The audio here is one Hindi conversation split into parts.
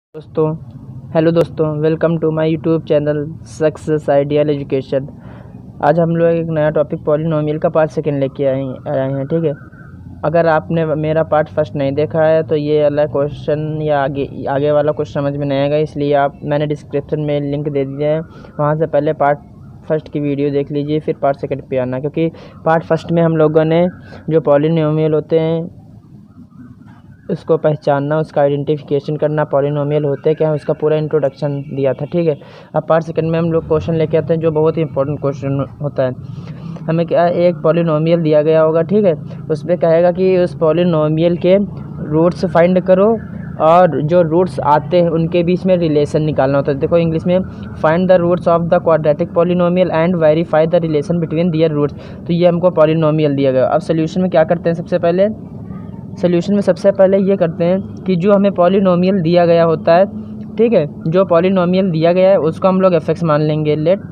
दोस्तों हेलो दोस्तों, welcome to my YouTube channel success ideal education. आज हम लोग एक नया टॉपिक पॉलिनोमियल का पार्ट सेकंड लेके आए हैं। ठीक है, अगर आपने मेरा पार्ट फर्स्ट नहीं देखा है तो ये वाला क्वेश्चन या आगे वाला कुछ समझ में नहीं आएगा, इसलिए मैंने डिस्क्रिप्शन में लिंक दे दिया है, वहाँ से पहले पार्ट फर्स्ट की वीडियो देख लीजिए, फिर पार्ट सेकंड पे आना। क्योंकि पार्ट फर्स्ट में हम लोगों ने जो पॉलिनोमियल होते हैं उसको पहचानना, उसका आइडेंटिफिकेशन करना, पॉलिनोमियल होते क्या है उसका पूरा इंट्रोडक्शन दिया था। ठीक है, अब पार्ट सेकंड में हम लोग क्वेश्चन लेके आते हैं जो बहुत ही इंपॉर्टेंट क्वेश्चन होता है। हमें क्या, एक पॉलिनोमियल दिया गया होगा, ठीक है, उसमें कहेगा कि उस पॉलिनोमियल के रूट्स फाइंड करो और जो रूट्स आते हैं उनके बीच में रिलेशन निकालना होता है। देखो इंग्लिश में find the roots of the quadratic polynomial and verify the relation between their roots. तो ये हमको पॉलिनोमियल दिया गया। अब सोल्यूशन में क्या करते हैं, सोल्यूशन में सबसे पहले ये करते हैं कि जो हमें पॉलिनोमियल दिया गया होता है, ठीक है, जो पॉलिनोमियल दिया गया है उसको हम लोग एफ एक्स मान लेंगे। Let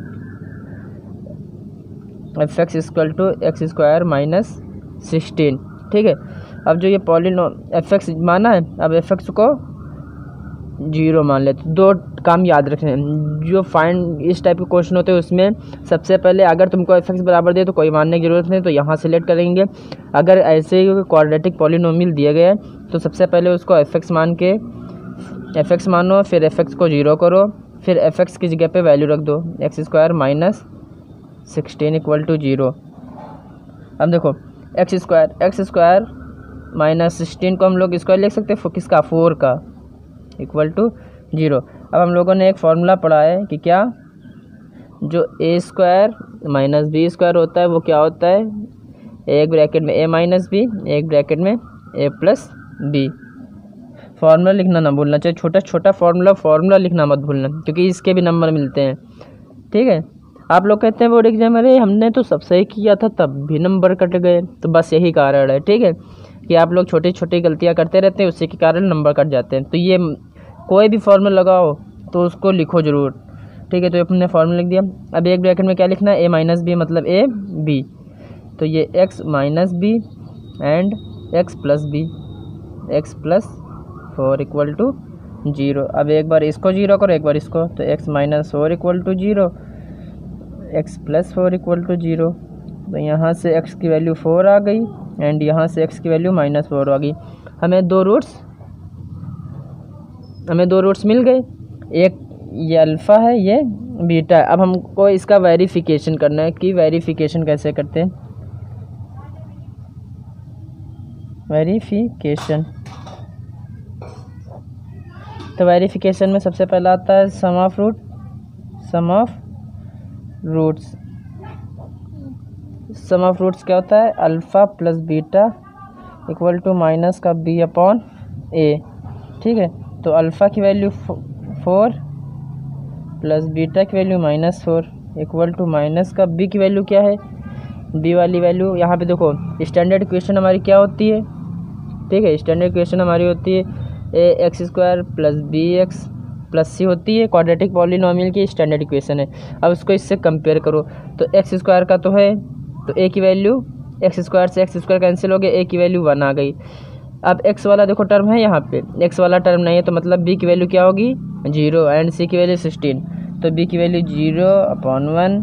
f x equal to x square minus 16। ठीक है, अब जो ये एफ एक्स माना है, अब एफ एक्स को 0 मान लेते। दो काम याद रखने हैं, जो फाइंड इस टाइप के क्वेश्चन होते हैं उसमें सबसे पहले अगर तुमको एफ एक्स बराबर दे तो कोई मानने की जरूरत नहीं, तो यहाँ सेलेक्ट करेंगे। अगर ऐसे क्वाड्रेटिक पॉलिनोमियल दिया गया है तो सबसे पहले उसको एफ एक्स मानो, फिर एफ एक्स को 0 करो, फिर एफ एक्स की जगह पे वैल्यू रख दो x square minus 16 equal to 0। अब देखो एक्स स्क्वायर माइनस 16 को हम लोग स्क्वायर लिख सकते हैं, किसका, 4 का, इक्वल टू 0। अब हम लोगों ने एक फॉर्मूला पढ़ा है कि क्या, जो a square minus b square होता है वो क्या होता है, एक ब्रैकेट में ए माइनस बी, एक ब्रैकेट में ए प्लस बी। फार्मूला लिखना ना भूलना, चाहे छोटा छोटा फार्मूला लिखना मत भूलना, क्योंकि इसके भी नंबर मिलते हैं। ठीक है, आप लोग कहते हैं बोर्ड एग्जाम, अरे हमने तो सब सही किया था तब भी नंबर कट गए, तो बस यही कारण है। ठीक है, कि आप लोग छोटी छोटी गलतियां करते रहते हैं, उसी के कारण नंबर कट जाते हैं। तो ये कोई भी फार्मूला लगाओ तो उसको लिखो ज़रूर। ठीक है, तो अपने फार्मूला लिख दिया। अब एक ब्रैकेट में क्या लिखना है, ए माइनस बी मतलब ए बी, तो ये x minus b and x plus b, x plus 4 equal to 0। अब एक बार इसको 0 करो, एक बार इसको, तो x minus 4 equal to 0, x plus 4 equal to 0। तो यहाँ से x की वैल्यू 4 आ गई एंड यहाँ से x की वैल्यू माइनस 4 आ गई। हमें दो रूट्स मिल गए, एक ये अल्फ़ा है, ये बीटा है। अब हमको इसका वेरिफिकेशन करना है कि वेरिफिकेशन कैसे करते हैं। तो वेरिफिकेशन में सबसे पहला आता है सम ऑफ रूट्स क्या होता है, alpha plus beta equal to minus का बी अपॉन ए। ठीक है, तो अल्फ़ा की वैल्यू 4 प्लस बीटा की value minus 4 equal to minus का बी की वैल्यू क्या है, बी वाली वैल्यू। यहाँ पे देखो स्टैंडर्ड इक्वेशन हमारी क्या होती है, ठीक है, स्टैंडर्ड इक्वेशन हमारी होती है a x square plus b x plus c होती है, क्वाड्रेटिक पॉलिनोमियल की स्टैंडर्ड इक्वेशन है। अब इसको इससे कंपेयर करो, तो एक्स स्क्वायर का तो है, तो ए की वैल्यू, एक्स स्क्वायर से एक्स स्क्वायर कैंसिल हो गया, ए की वैल्यू 1 आ गई। अब एक्स वाला देखो टर्म है, यहाँ पे एक्स वाला टर्म नहीं है, तो मतलब बी की वैल्यू क्या होगी, 0 एंड सी की वैल्यू 16, तो बी की वैल्यू 0 अपॉन 1,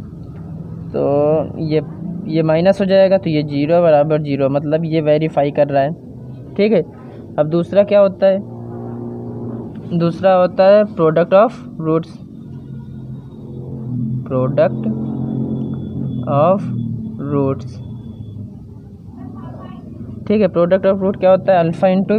तो ये माइनस हो जाएगा, तो ये 0 बराबर 0, मतलब ये वेरीफाई कर रहा है। ठीक है, अब दूसरा क्या होता है, दूसरा होता है प्रोडक्ट ऑफ रूट्स। ठीक है, प्रोडक्ट ऑफ रूट क्या होता है, alpha into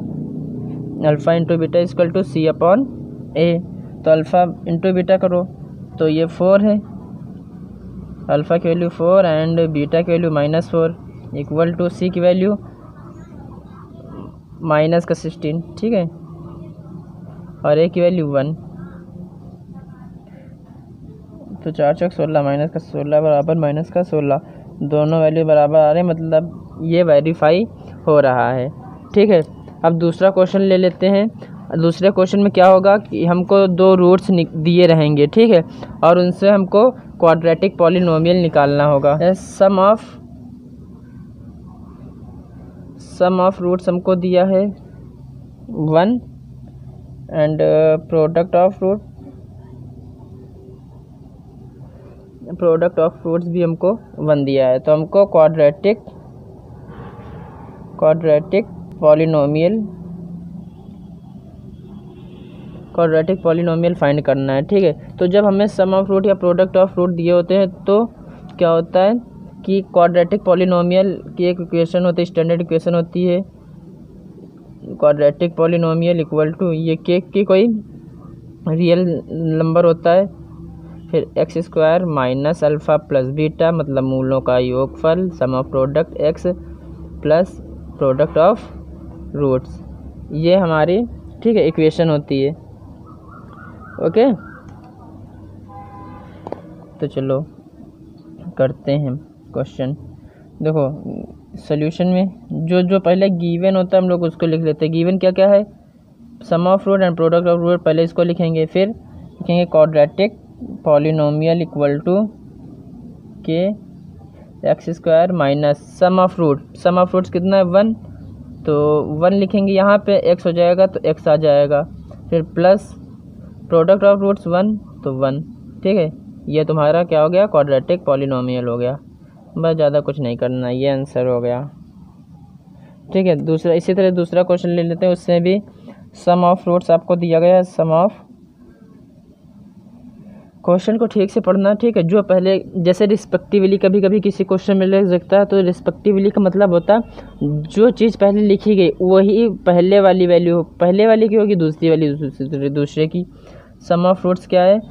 beta equal to c upon a. तो अल्फ़ा इंटू बीटा करो तो ये 4 है, अल्फ़ा की वैल्यू 4 एंड बीटा की value minus 4 equal to c की वैल्यू माइनस का 16। ठीक है, और ए की वैल्यू 1, तो 4 चौक 16 माइनस का 16 बराबर माइनस का 16, दोनों वैल्यू बराबर आ रहे हैं, मतलब ये वेरीफाई हो रहा है। ठीक है, अब दूसरा क्वेश्चन ले लेते हैं। दूसरे क्वेश्चन में क्या होगा कि हमको दो रूट्स दिए रहेंगे, ठीक है, और उनसे हमको क्वाड्रेटिक पॉलिनोमियल निकालना होगा। सम ऑफ रूट्स हमको दिया है 1 एंड प्रोडक्ट ऑफ फ्रूट्स भी हमको 1 दिया है। तो हमको क्वाड्रेटिक पॉलिनोमियल फाइंड करना है, ठीक है। तो जब हमें सम ऑफ फ्रूट या प्रोडक्ट ऑफ फ्रूट दिए होते हैं तो क्या होता है कि क्वाड्रेटिक पॉलिनोमियल की एक इक्वेशन होती है, स्टैंडर्ड इक्वेशन होती है, क्वाड्रेटिक पॉलिनोमियल इक्वल टू ये के की कोई रियल नंबर होता है, फिर x square minus alpha plus beta, मतलब मूलों का योगफल, sum of product x plus product of roots, ये हमारी, ठीक है, इक्वेशन होती है। ओके, तो चलो करते हैं क्वेश्चन। देखो सॉल्यूशन में जो पहले गिवन होता है हम लोग उसको लिख लेते हैं। गिवन क्या क्या है, sum of root and product of root, पहले इसको लिखेंगे, फिर लिखेंगे quadratic polynomial equal to k x square minus sum of roots कितना है 1, तो 1 लिखेंगे, यहाँ पे x हो जाएगा तो x आ जाएगा, फिर प्लस प्रोडक्ट ऑफ रूट्स 1 तो 1, ठीक है। ये तुम्हारा क्या हो गया, क्वाड्रेटिक पॉलिनोमियल हो गया। बस ज़्यादा कुछ नहीं करना, ये आंसर हो गया, ठीक है। दूसरा, इसी तरह दूसरा क्वेश्चन ले लेते हैं, उससे भी सम ऑफ फ्रूट्स आपको दिया गया है, सम ऑफ, क्वेश्चन को ठीक से पढ़ना, ठीक है। जो पहले जैसे रिस्पेक्टिवली कभी कभी किसी क्वेश्चन में लिख सकता है, तो रिस्पेक्टिवली का मतलब होता है जो चीज़ पहले लिखी गई वही पहले वाली वैल्यू, पहले वाली की होगी, दूसरी वाली दूसरे की। सम ऑफ फ्रूट्स क्या है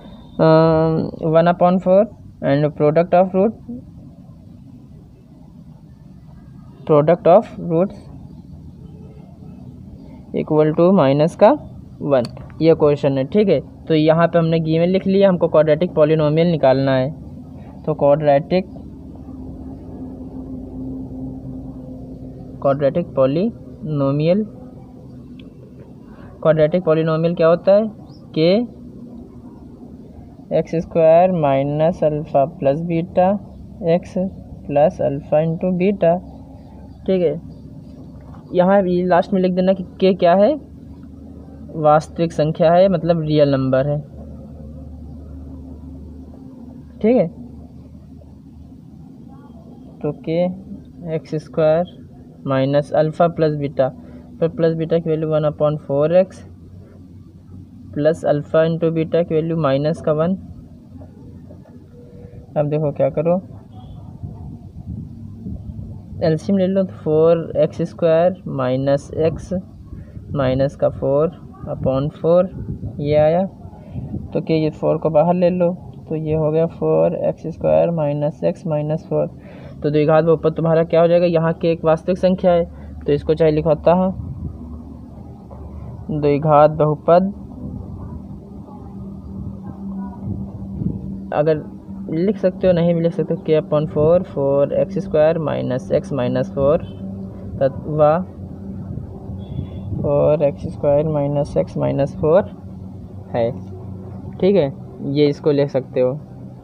1/4 and product of roots equal to minus का 1, ये क्वेश्चन है, ठीक है। तो यहाँ पे हमने गिवन लिख लिया, हमको क्वाड्रेटिक पॉलिनोमियल निकालना है। तो क्वाड्रेटिक पॉलिनोमियल क्या होता है, k x square minus alpha plus beta x plus alpha into beta, ठीक है। यहाँ लास्ट में लिख देना कि के क्या है, वास्तविक संख्या है, मतलब रियल नंबर है, ठीक है। तो k x square minus alpha plus beta, फिर प्लस बीटा की value 1/4x plus alpha into beta की वैल्यू माइनस का 1। अब देखो क्या करो, एलसीएम ले लो, तो 4x square minus x minus का 4/4 ये आया, तो क्या ये 4 को बाहर ले लो, तो ये हो गया 4x square minus x minus 4। तो द्विघात बहुपद तुम्हारा क्या हो जाएगा, यहाँ के एक वास्तविक संख्या है, तो इसको चाहे लिखवाता है द्विघात बहुपद, अगर लिख सकते हो, नहीं भी लिख सकते हो, k/4 4x square minus x minus 4 तथा 4x square minus x minus 4 है, ठीक है। ये इसको लिख सकते हो।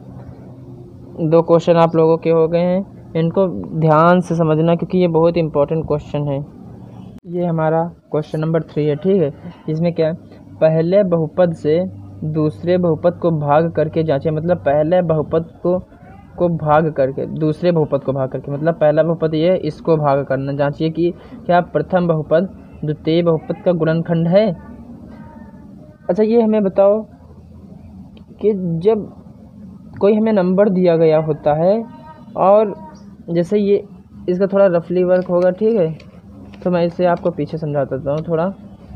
2 क्वेश्चन आप लोगों के हो गए हैं, इनको ध्यान से समझना क्योंकि ये बहुत इंपॉर्टेंट क्वेश्चन है। ये हमारा क्वेश्चन नंबर 3 है, ठीक है। इसमें क्या है, पहले बहुपद से दूसरे बहुपद को भाग करके जांचें, मतलब पहले बहुपद को भाग करके दूसरे बहुपद को भाग करके, मतलब पहला बहुपद ये, इसको भाग करना, जांचिए कि क्या प्रथम बहुपद द्वितीय बहुपद का गुणनखंड है। अच्छा ये हमें बताओ कि जब कोई हमें नंबर दिया गया होता है और जैसे ये इसका थोड़ा रफली वर्क होगा, ठीक है, तो मैं इसे आपको पीछे समझा देता हूँ थोड़ा।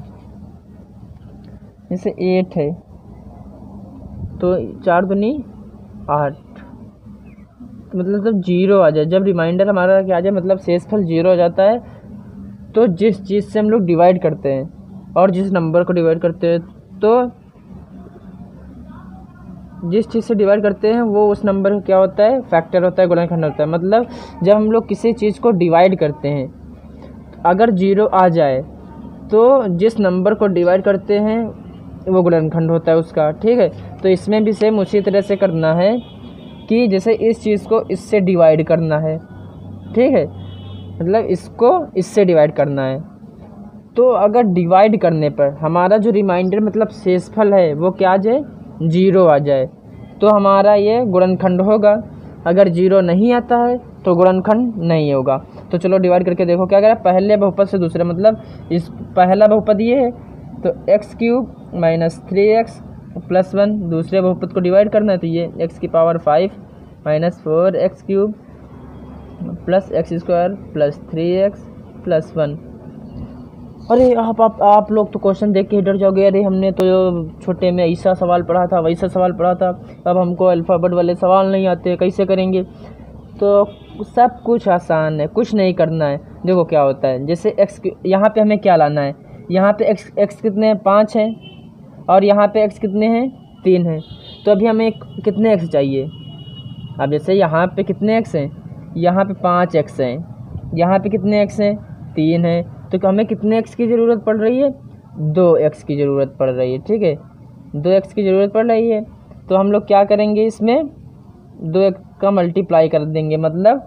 जैसे 8 है तो 4 दूनी 8, तो मतलब जब 0 आ जाए, जब रिमाइंडर हमारा क्या आ जाए, मतलब शेषफल 0 हो जाता है, तो जिस चीज़ से हम लोग डिवाइड करते हैं और जिस नंबर को डिवाइड करते हैं, तो जिस चीज़ से डिवाइड करते हैं वो उस नंबर का क्या होता है, फैक्टर होता है, गुणनखंड होता है। मतलब जब हम लोग किसी चीज़ को डिवाइड करते हैं, अगर 0 आ जाए तो जिस नंबर को डिवाइड करते हैं वो गुणनखंड होता है उसका, ठीक है। तो इसमें भी सेम उसी तरह से करना है कि जैसे इस चीज़ को इससे डिवाइड करना है, ठीक है, मतलब इसको इससे डिवाइड करना है, तो अगर डिवाइड करने पर हमारा जो रिमाइंडर मतलब शेषफल है वो क्या आ जाए, 0 आ जाए, तो हमारा ये गुणनखंड होगा। अगर 0 नहीं आता है तो गुणनखंड नहीं होगा। तो चलो डिवाइड करके देखो क्या करें, पहले बहुपद से दूसरे, मतलब इस पहला बहुपद ये है तो x³ माइनस 3x प्लस 1, दूसरे बहुपद को डिवाइड करना है तो ये x⁵ minus 4x³ plus x² plus 3x plus 1। अरे आप लोग तो क्वेश्चन देख के डर जाओगे, अरे हमने तो छोटे में ऐसा सवाल पढ़ा था, वैसा सवाल पढ़ा था, अब हमको अल्फ़ाबेट वाले सवाल नहीं आते, कैसे करेंगे। तो सब कुछ आसान है, कुछ नहीं करना है। देखो क्या होता है, जैसे x यहाँ पे हमें क्या लाना है, यहाँ पे x कितने हैं, 5 हैं, और यहाँ पे x कितने हैं, 3 हैं। तो अभी हमें कितने x चाहिए, अब जैसे यहाँ पे कितने x हैं, यहाँ पे 5x हैं, यहाँ पे कितने x हैं, 3 हैं, तो हमें कितने x की ज़रूरत पड़ रही है, 2x की ज़रूरत पड़ रही है। ठीक है, 2x की ज़रूरत पड़ रही है, तो हम लोग क्या करेंगे, इसमें 2x का मल्टीप्लाई कर देंगे, मतलब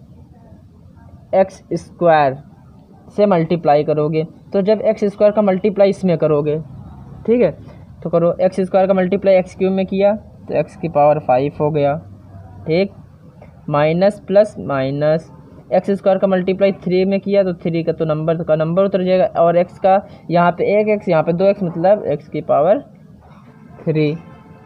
x² से मल्टीप्लाई करोगे। तो जब x² का मल्टीप्लाई इसमें करोगे, ठीक है, तो करो, x² का मल्टीप्लाई x³ में किया तो x⁵ हो गया। ठीक, माइनस प्लस माइनस, x² का मल्टीप्लाई 3 में किया तो 3 का तो नंबर उतर जाएगा, और x का यहाँ पे 1x यहाँ पे 2x, मतलब x⁵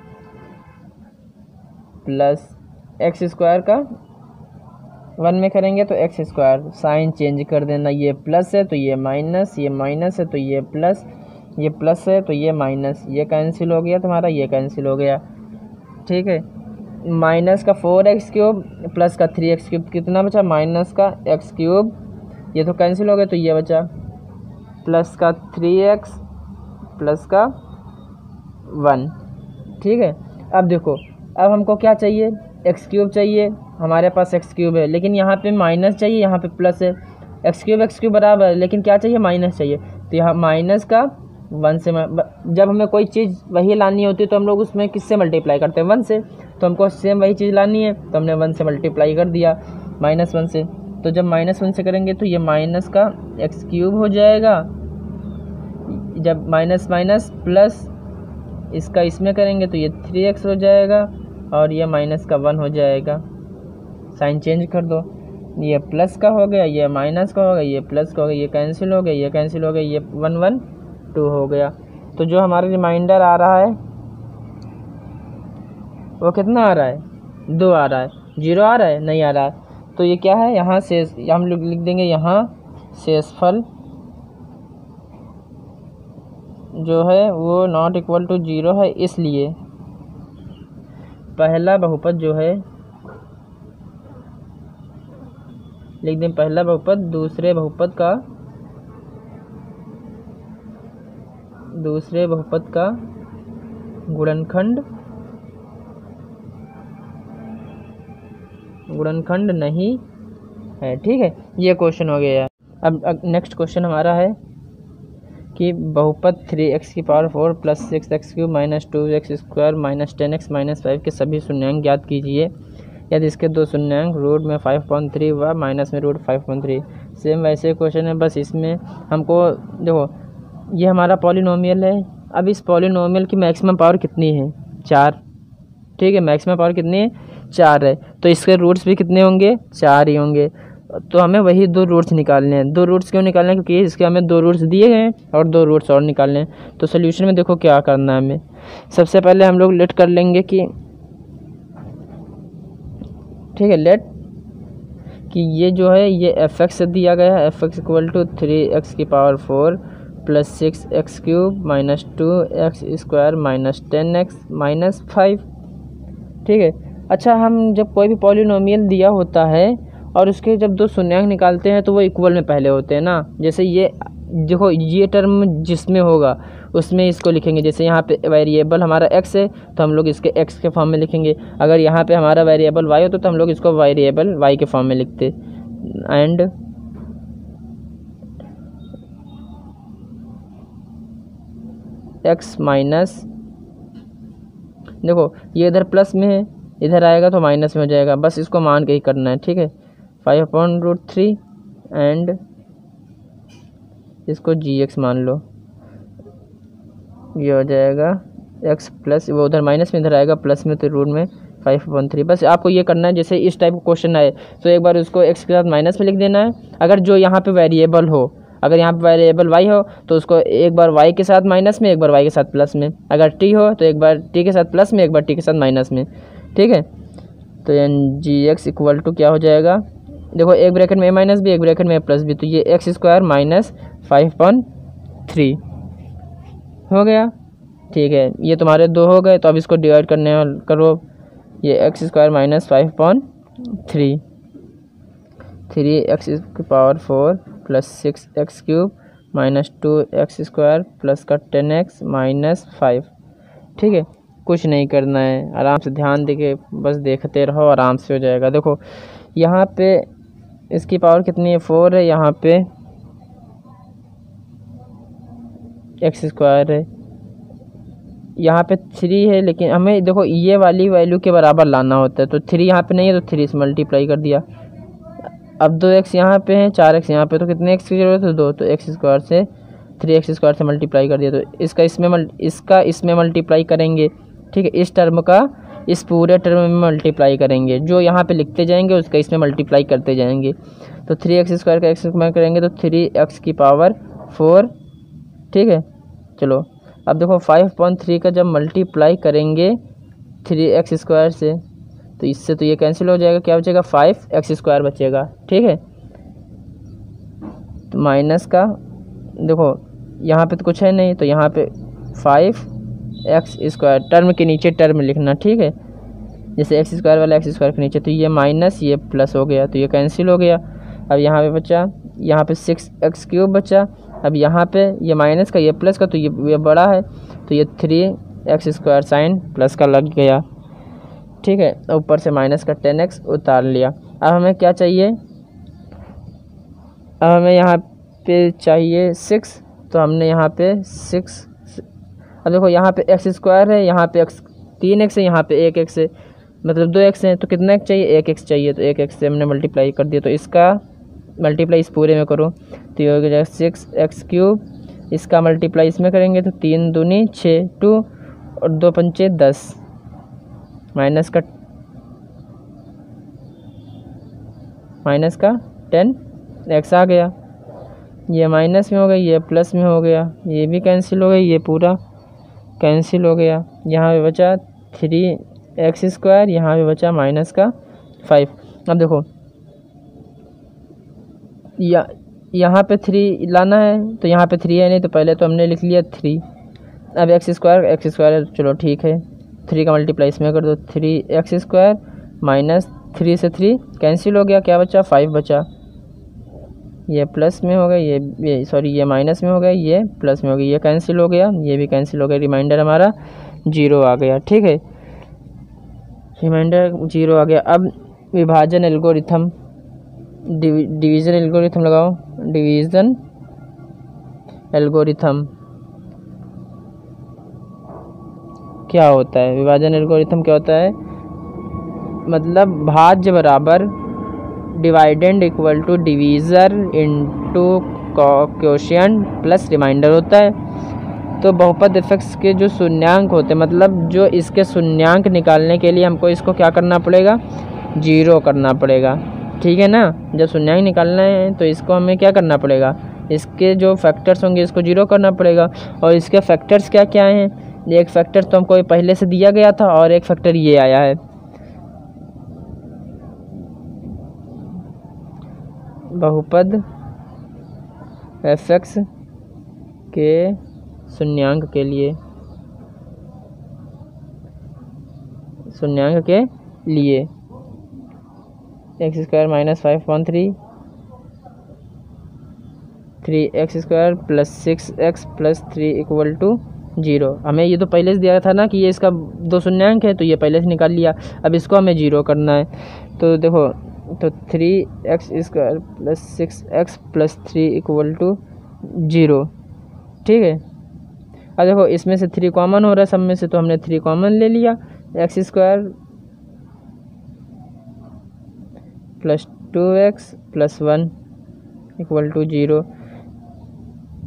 प्लस x² का 1 में करेंगे तो x², साइन चेंज कर देना, ये प्लस है तो ये माइनस, ये माइनस है तो ये प्लस, ये प्लस है तो ये माइनस, ये कैंसिल हो गया तुम्हारा, ये कैंसिल हो गया। ठीक है, माइनस का 4x³ प्लस का 3x³ कितना बचा, माइनस का x³, ये तो कैंसिल हो गया तो ये बचा, प्लस का 3x प्लस का 1। ठीक है, अब देखो, अब हमको क्या चाहिए, x³ चाहिए, हमारे पास x³ है, लेकिन यहाँ पे माइनस चाहिए, यहाँ पे प्लस है, x³ बराबर है, लेकिन क्या चाहिए, माइनस चाहिए। तो यहाँ माइनस का 1 से, जब हमें कोई चीज़ वही लानी होती है तो हम लोग उसमें किससे मल्टीप्लाई करते हैं, 1 से। तो हमको सेम वही चीज़ लानी है तो हमने 1 से मल्टीप्लाई कर दिया, -1 से। तो जब -1 से करेंगे तो ये माइनस का x³ हो जाएगा, जब माइनस माइनस प्लस इसका इसमें करेंगे तो ये 3x हो जाएगा, और ये माइनस का 1 हो जाएगा। साइन चेंज कर दो, ये प्लस का हो गया, ये माइनस का हो गया, ये प्लस का हो गया, ये कैंसिल हो गया, ये कैंसिल हो गया, ये 1 1 2 हो गया। तो जो हमारा रिमाइंडर आ रहा है वो कितना आ रहा है, 2 आ रहा है, 0 आ रहा है, नहीं आ रहा है। तो ये क्या है, यहाँ से हम लोग लिख देंगे, यहाँ शेषफल जो है वो नॉट इक्वल टू 0 है, इसलिए पहला बहुपद जो है, लिख दें पहला बहुपद दूसरे बहुपद का गुणनखंड नहीं है। ठीक है, ये क्वेश्चन हो गया। अब नेक्स्ट क्वेश्चन हमारा है कि बहुपद 3x⁴ plus 6x³ minus 2x² minus 10x minus 5 के सभी शून्यांक ज्ञात कीजिए यदि इसके दो शून्यांक रूट में 5.3 व माइनस में √5.3। सेम वैसे क्वेश्चन है, बस इसमें हमको देखो, ये हमारा पॉलिनोमियल है। अब इस पॉलिनोमियल की मैक्सिमम पावर कितनी है, 4। ठीक है, मैक्सिमम पावर कितनी है, 4 है, तो इसके रूट्स भी कितने होंगे, 4 ही होंगे। तो हमें वही 2 रूट्स निकालने हैं। 2 रूट्स क्यों निकालने हैं, क्योंकि इसके हमें 2 रूट्स दिए गए हैं और 2 रूट्स और निकालने हैं। तो सोल्यूशन में देखो क्या करना है हमें। सबसे पहले हम लोग लेट कर लेंगे कि, ठीक है, लेट कि ये जो है ये f(x) से दिया गया है, f(x) = 3x⁴ plus 6x³ minus 2x² minus 10x minus 5। ठीक है, अच्छा, हम जब कोई भी पॉलिनोमियल दिया होता है और उसके जब 2 शून्यांक निकालते हैं तो वो इक्वल में पहले होते हैं ना। जैसे ये देखो, ये टर्म जिसमें होगा उसमें इसको लिखेंगे। जैसे यहाँ पे वेरिएबल हमारा x है तो हम लोग इसके x के फॉर्म में लिखेंगे। अगर यहाँ पे हमारा वेरिएबल y होता तो हम लोग इसको वेरिएबल y के फॉर्म में लिखते। एंड x माइनस, देखो ये इधर प्लस में है, इधर आएगा तो माइनस में हो जाएगा, बस इसको मान के ही करना है। ठीक है, 5/√3 एंड इसको जी एक्स मान लो, ये हो जाएगा एक्स प्लस, वो उधर माइनस में इधर आएगा प्लस में, तो रूट में 5/3। बस आपको ये करना है, जैसे इस टाइप का क्वेश्चन आए तो एक बार उसको एक्स के साथ माइनस में लिख देना है। अगर जो यहाँ पे वेरिएबल हो, अगर यहाँ पे वेरिएबल वाई हो तो उसको एक बार वाई के साथ माइनस में, एक बार वाई के साथ प्लस में। अगर टी हो तो एक बार टी के साथ प्लस में, एक बार टी के साथ माइनस में। ठीक है, तो n g x equal to क्या हो जाएगा, देखो एक ब्रैकेट में ए माइनस बी, एक ब्रैकेट में ए प्लस बी, तो ये एक्स स्क्वायर माइनस 5/3 हो गया। ठीक है, ये तुम्हारे 2 हो गए, तो अब इसको डिवाइड करने करो, ये x square minus 5/3, 3x⁴ plus 6x³ minus 2x² plus का 10x माइनस 5। ठीक है, कुछ नहीं करना है, आराम से ध्यान देके बस देखते रहो, आराम से हो जाएगा। देखो यहाँ पे इसकी पावर कितनी है, 4 है, यहाँ पे x² है, यहाँ पे 3 है, लेकिन हमें देखो ये वाली वैल्यू के बराबर लाना होता है, तो 3 यहाँ पे नहीं है तो 3 से मल्टीप्लाई कर दिया। अब 2x यहाँ पे है, 4x यहाँ पे, तो कितने x की जरूरत है, 2, तो x² से 3x² से मल्टीप्लाई कर दिया, तो इसका इसमें मल्टीप्लाई करेंगे। ठीक है, इस टर्म का इस पूरे टर्म में मल्टीप्लाई करेंगे, जो यहाँ पे लिखते जाएंगे उसका इसमें मल्टीप्लाई करते जाएंगे। तो 3x² का x में करेंगे तो 3x⁴। ठीक है, चलो अब देखो 5/3 का जब मल्टीप्लाई करेंगे 3x² से, तो इससे तो ये कैंसिल हो जाएगा, क्या बचेगा, 5x² बचेगा। ठीक है, तो माइनस का देखो यहाँ पे तो कुछ है नहीं, तो यहाँ पे 5x² टर्म के नीचे टर्म लिखना। ठीक है, जैसे x² वाला x² के नीचे, तो ये माइनस ये प्लस हो गया, तो ये कैंसिल हो गया। अब यहाँ पे बचा, यहाँ पे 6x³ बचा। अब यहाँ पे ये माइनस का ये प्लस का, तो ये बड़ा है, तो ये 3x² साइन प्लस का लग गया। ठीक है, ऊपर से माइनस का 10x उतार लिया। अब हमें क्या चाहिए, अब हमें यहाँ पे चाहिए 6, तो हमने यहाँ पे 6, अब देखो यहाँ पे x² है, यहाँ पे 3x है, यहाँ पे 1x है, मतलब 2x है, तो कितना x चाहिए, 1x चाहिए, तो 1x से हमने मल्टीप्लाई कर दिया। तो इसका मल्टीप्लाई इस पूरे में करो, तो ये हो जाएगा 6x³, इसका मल्टीप्लाई इसमें करेंगे तो 3 दूनी 6, 2 और 2 पंचे 10, माइनस का 10x आ गया, ये माइनस में हो गया, ये प्लस में हो गया, ये भी कैंसिल हो गया, ये पूरा कैंसिल हो गया। यहाँ पे बचा 3x², यहाँ पे बचा माइनस का 5। अब देखो यहाँ पे 3 लाना है, तो यहाँ पे 3 है नहीं, तो पहले तो हमने लिख लिया 3। अब x² चलो ठीक है, 3 का मल्टीप्लाई इसमें कर दो, 3x² माइनस 3 से 3 कैंसिल हो गया, क्या बचा, 5 बचा, ये प्लस में हो गया, ये माइनस में हो गया, ये प्लस में हो गया, ये कैंसिल हो गया, ये भी कैंसिल हो गया, रिमाइंडर हमारा 0 आ गया। ठीक है, रिमाइंडर 0 आ गया। अब विभाजन एल्गोरिथम, डिवीज़न एल्गोरिथम लगाओ, डिवीज़न एल्गोरिथम क्या होता है, विभाजन एल्गोरिथम क्या होता है, मतलब भाज्य बराबर dividend equal to divisor into quotient plus reminder होता है। तो बहुपद एफएक्स के जो शून्यांक होते हैं, मतलब जो इसके शून्यांक निकालने के लिए हमको इसको क्या करना पड़ेगा, 0 करना पड़ेगा। ठीक है ना, जब शून्यांक निकालना है तो इसको हमें क्या करना पड़ेगा, इसके जो फैक्टर्स होंगे इसको 0 करना पड़ेगा। और इसके फैक्टर्स क्या क्या हैं, एक फैक्टर तो हमको पहले से दिया गया था और एक फैक्टर ये आया है। बहुपद एफएक्स के शून्यांक के लिए, x² minus 5/3, 3x² plus 6x plus 3 equal to 0। हमें ये तो पहले से दिया था ना कि ये इसका 2 शून्यांक है, तो ये पहले से निकाल लिया। अब इसको हमें 0 करना है, तो देखो, तो 3x² plus 6x plus 3 equal to 0। ठीक है, अब देखो इसमें से 3 कॉमन हो रहा है सब में से, तो हमने 3 कॉमन ले लिया, x² plus 2x plus 1 equal to 0।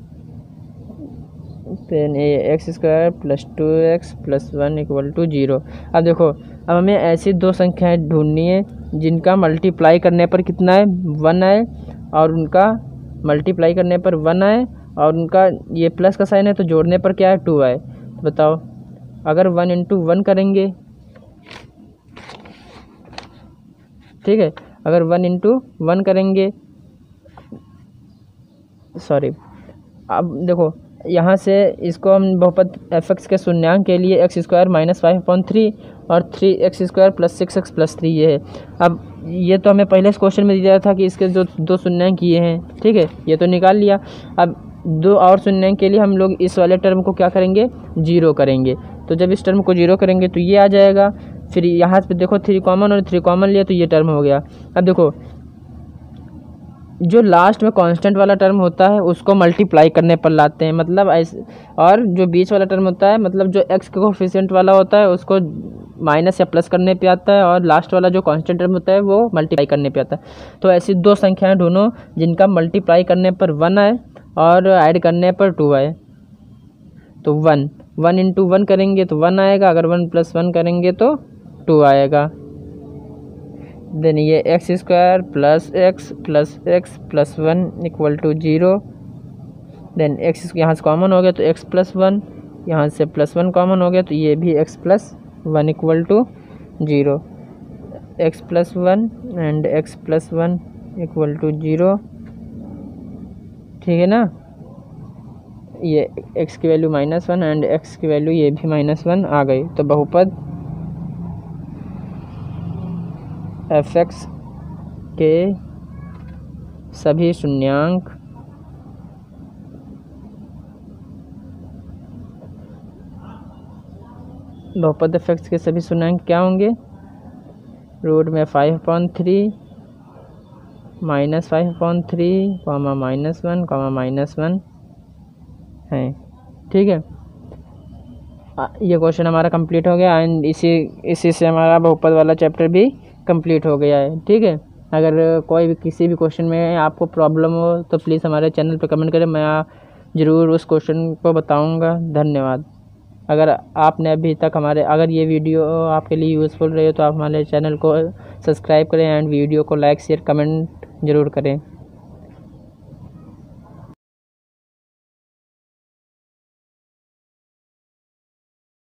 Then ये x square plus 2x plus 1 equal to 0। अब देखो, अब हमें ऐसी दो संख्याएं ढूंढनी है जिनका मल्टीप्लाई करने पर कितना है, 1 आए, और उनका मल्टीप्लाई करने पर 1 आए, और उनका ये प्लस का साइन है तो जोड़ने पर क्या है, 2 आए। तो बताओ, अगर 1 इंटू 1 करेंगे, ठीक है, अगर 1 इंटू 1 करेंगे, सॉरी, अब देखो यहाँ से इसको हम बहुपद fx के शून्यांक के लिए एक्स स्क्वायर माइनस 5/3 और 3x square plus 6x plus 3 ये है। अब ये तो हमें पहले इस क्वेश्चन में दिया था कि इसके जो दो शून्यांक ये हैं, ठीक है, ये तो निकाल लिया। अब दो और शून्यांक के लिए हम लोग इस वाले टर्म को क्या करेंगे, 0 करेंगे। तो जब इस टर्म को 0 करेंगे तो ये आ जाएगा, फिर यहाँ पे देखो 3 कॉमन और 3 कॉमन लिया तो ये टर्म हो गया। अब देखो, जो लास्ट में कांस्टेंट वाला टर्म होता है उसको मल्टीप्लाई करने पर लाते हैं, मतलब ऐसे, और जो बीच वाला टर्म होता है, मतलब जो एक्स के कोफिशिएंट वाला होता है उसको माइनस या प्लस करने पे आता है, और लास्ट वाला जो कांस्टेंट टर्म होता है वो मल्टीप्लाई करने पे आता है। तो ऐसी दो संख्याएं ढूंढो जिनका मल्टीप्लाई करने पर 1 आए और ऐड करने पर 2 आए। तो 1 इंटू 1 करेंगे तो 1 आएगा, अगर 1 प्लस 1 करेंगे तो 2 आएगा। देन ये x square plus x plus 1 equal to 0। Then x यहाँ से कॉमन हो गया तो एक्स प्लस 1, यहाँ से प्लस 1 कॉमन हो गया तो ये भी x plus 1 equal to 0। X plus 1 and x plus 1 equal to 0, ठीक है ना। ये एक्स की वैल्यू -1 एंड एक्स की वैल्यू ये भी -1 आ गई। तो बहुपद fx के सभी शून्यांक बहुपद fx के सभी शून्यांक क्या होंगे, रूट में 5/3 -5/3 -1 है, ठीक है। ये क्वेश्चन हमारा कंप्लीट हो गया एंड इसी से हमारा बहुपद वाला चैप्टर भी कंप्लीट हो गया है, ठीक है। अगर कोई भी किसी भी क्वेश्चन में आपको प्रॉब्लम हो तो प्लीज़ हमारे चैनल पर कमेंट करें, मैं ज़रूर उस क्वेश्चन को बताऊंगा। धन्यवाद। अगर आपने अभी तक अगर ये वीडियो आपके लिए यूज़फुल रहे तो आप हमारे चैनल को सब्सक्राइब करें एंड वीडियो को लाइक शेयर कमेंट ज़रूर करें।